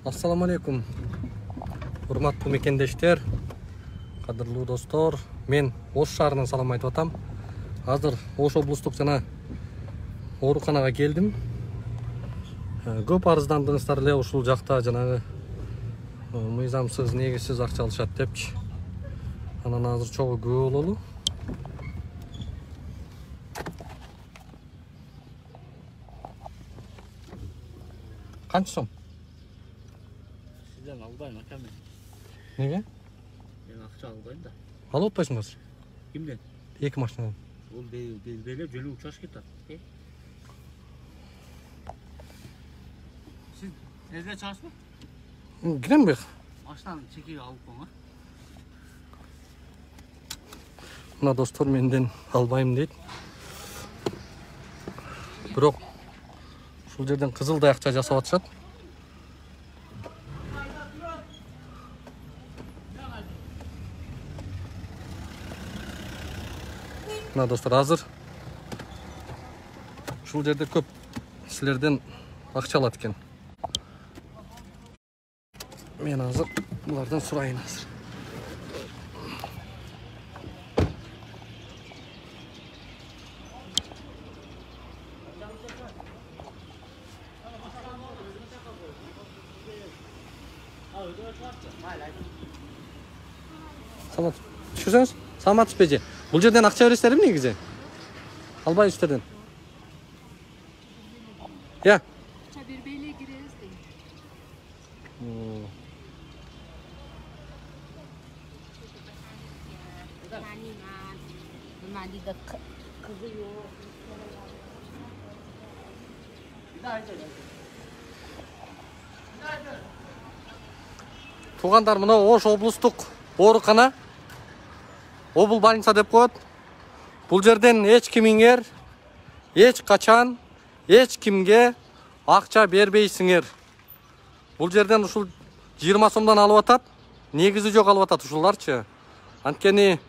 Assalamu alaikum. Урматтуу мекендештер, кадырлуу достор, мен Ош шаарынан салам айтып атам. Азыр Ош облустук жана ооруканага келдим. Көп арыздандыңыздар эле ушул жакта жанагы мыйзамсыз, негизсиз акча алышат депчи. Анан азыр чогуу көп бололу. Канча сом? Sizden albayım akşam ben. Неге? Ben akça albayım da. Алып атпайсың азыр? Kimden? Эки машинадан. Ol belirleyip jönü uçaş gitar. Siz evde çalışma? Кирем бек. Açtan çekiyi alıp ona. Мына достор менден албайм дейт. Бирок ушул жерден кызылдай акча жасап атышат. Мына достор, азыр ушул жерде көп силерден акча алат экен. Мен азыр булардан сурайын азыр. Саламат. Түшүрсөңүз? Саламатсыз беже. Бул жерден акча бересиздерби негизи? Албай үстөрдөн. Я. Акча бербейле киребиз дейм. Kızı yok. Тугандар, мына Ош облустук оорукана, обул больница деп коет. Бул жерден эч кимиңер, эч качан, эч кимге акча бербейсиңер. Бул жерден ушул 20 сомдон алып атат. Негизи жок алып атат ушуларчы. Анткени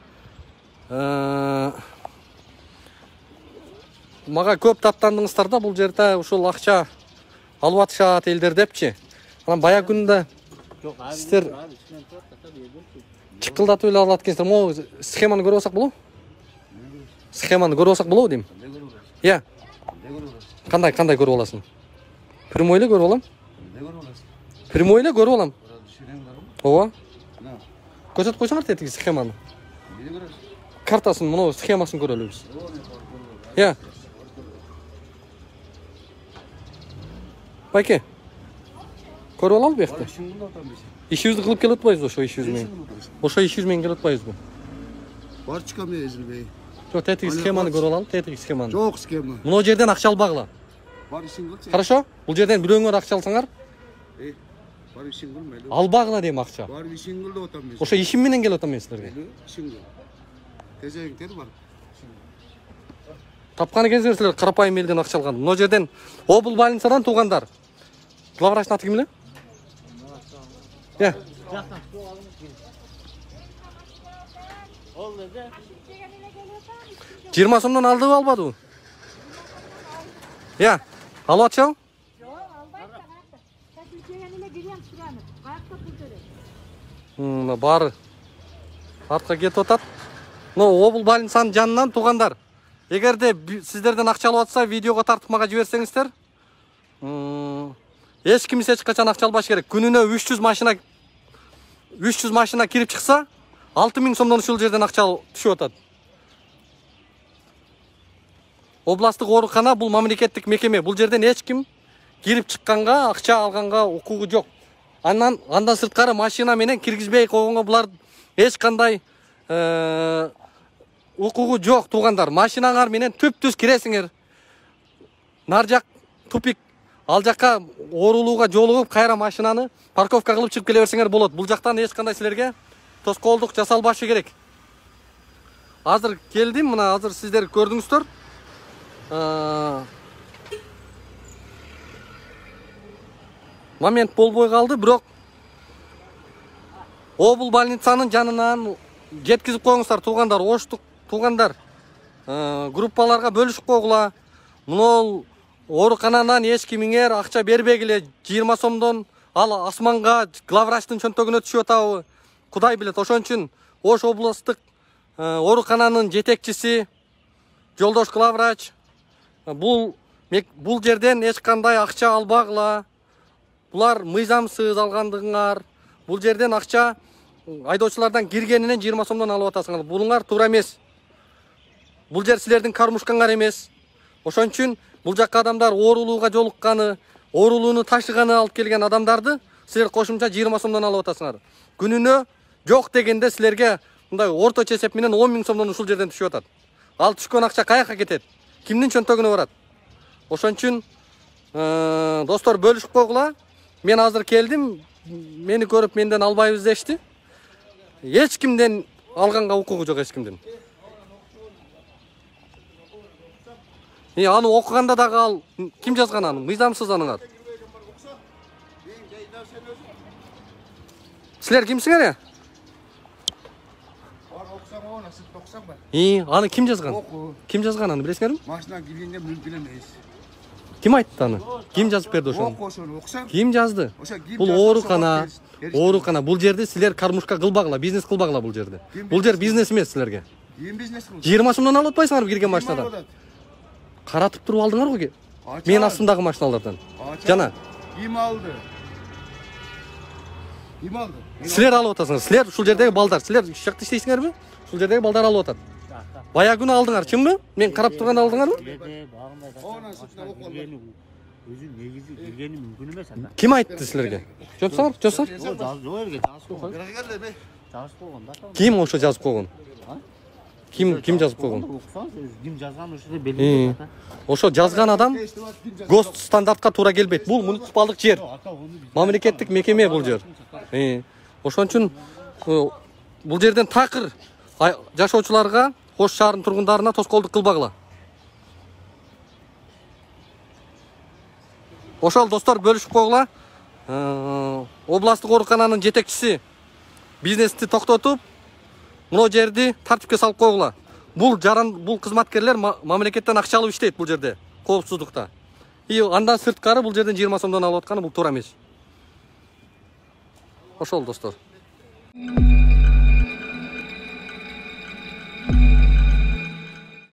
мага көп таптандыңыздар да, бул жерде ушул акча алып атышат элдер депчи. Анан бая күндө сиздер чыкылдатып эле алат экенсиздер. Могу схеманы көрүп алсак болобу? Схеманы көрүп алсак болобу дейм. Я. Кандай көрүп аласың? Прямой эле көрүп алам. Прямой эле көрүп алам. Ооба. Көрсөтүп койсоңор тетиги схеманы. Картасын, мына схемасын көрөлү биз. Я. Байке. Көрүп алалы бекте. Ишибизди кылып келип атпайбызбы ошо 200 миң? Ошо 200 миң келип атпайбызбы? Бар чыкам Эзилбей. Жок, тетиги схеманы көрүп алалы, тетиги схеманы. Жок схема. Мына жерден акча албагыла. Бар ишин кылчы. Хорошо? Бул жерден бирөөңөр акча алсаңар, Бар ишин кылмайлы. албагыла дейм акча. Бар ишин кыл деп атам мен. Ошо ишим менен келип атам мен силерге. Ишин кыл. Тезегиңдер бар. Тапкан экенсиңер силер карапайым элден акча алган. Мына жерден обул больницадан туугандар. Главврачтын аты ким эле? Я. Ol dedi. 20 сомдон алдыбы, албадыбы? Я. Алып атчабы? Yok albayım da hayatta. Sen Türkiye'ye gireyim şuranı. Hayatta kurtarır. Мына баары артка кетип атат. Мына обул больницанын жанынан туугандар. Эгерде сиздерден акча алып атса, видеого тартып мага жиберсеңиздер, эч ким эч качан акча албаш керек. Күнүнө 300 машина кирип чыкса, 6000 сомдон ушул жерден акча түшүп атат. Областтык оорукана бул мамлекеттик мекеме. Бул жерден эч ким кирип чыкканга, акча алганга укугу жок. Андан сырткары машина менен киргизбей койгонго булар эч кандай укугу жок, туугандар. Машинаңар менен түп-түз киресиңер. Нар жак тупик. Ал жакка оорулууга жолугуп, кайра машинаны парковка кылып чыгып келе берсеңер болот. Бул жактан эч кандай силерге тоскоолдук жасалбашы керек. Азыр келдим, мына азыр сиздер көрдүңүздөр. Момент болбой калды, бирок обул больницанын жанынан жеткизип коюңуздар туугандар, Оштук туугандар. Группаларга бөлүшүп койгула. Мына оорукананан эч кимиңер акча бербегиле, 20 сомдон ал асманга главврачтын чөнтөгүнө түшүп атабы? Кудай билет. Ошон үчүн Ош облустук оорукананын жетекчиси Жолдош главврач бул жерден эч кандай акча албагыла. Булар мыйзамсыз алгандыгыңар. Бул жерден акча айдоочулардан киргенинен 20 сомдон алып атасыңар. Булуңар туура эмес. Бул жер силердин кармушкаңар эмес. Ошон үчүн бул жакка адамдар оорулууга жолукканы, оорулууну ташыганы алып келген адамдарды силер кошумча 20 сомдон алып атасыңар. Күнүнө жок дегенде силерге мындай орточо эсеп менен 10 000 сомдон ушул жерден түшүп атат. Ал түшкөн акча каяка кетет? Кимдин чөнтөгүнө барат? Ошон үчүн достор бөлүшүп койгула. Мен азыр келдим. Мени көрүп менден албайбыз дешти. Эч кимден алганга укугу жок, эч кимдин. Аны окуганда дагы ал ким жазган аны? Мыйзамсыз аныңар. Силер кимсиңер я? Аны ким жазган? Ким жазган аны билесиңерби? Машина киргенге мүмкүн эмес. Ким айтты аны? Ким жазып берди ошону? Ким жазды? Бул оорукана. Бул жерде силер кармушка кылбагыла, бизнес кылбагыла бул жерде. Бул жер бизнес эмес силерге. Ким бизнес кылды? 20 сомдон алып атпайсыңарбы кирген машинадан? Каратып туруп алдыңар го. Мен астымдагы машиналардан. Жана. Ким алды? Ким алды? Силер алып атасыңар. Силер ушул жердеги балдар. Силер иш жакта иштейсиңерби? Ушул жердеги балдар алып атат. Бая күнү алдыңар, чынбы? Мен карап турганда алдыңарбы? Өзү негизи киргени мүмкүн эмес ата. Ким айтты силерге? Жопсаңар, жосор. Жок жерге жазып койгон. Жазып койгон да. Ким ошо жазып койгон? Ким жазып койгон? Окусаңыз, ким жазган ошо белгилүү ата. Ошо жазган адам ГОСТ стандартка туура келбейт. Бул муниципалдык жер. Мамлекеттик мекеме бул жер. Ошон үчүн бул жерден такыр жашоочуларга, Ош шаарынын тургундарына тоскоолдук кылбагыла. Ошол достор бөлүшүп койгула. Областтык оорукананын жетекчиси бизнести токтотуп, мына жерди тартипке салып койгула. Бул кызматкерлер мамлекеттен акча алып иштейт бул жерде, коопсуздукта. Андан сырткары бул жерден 20 сомдон алып атканы бул туура эмес. Ошол достор.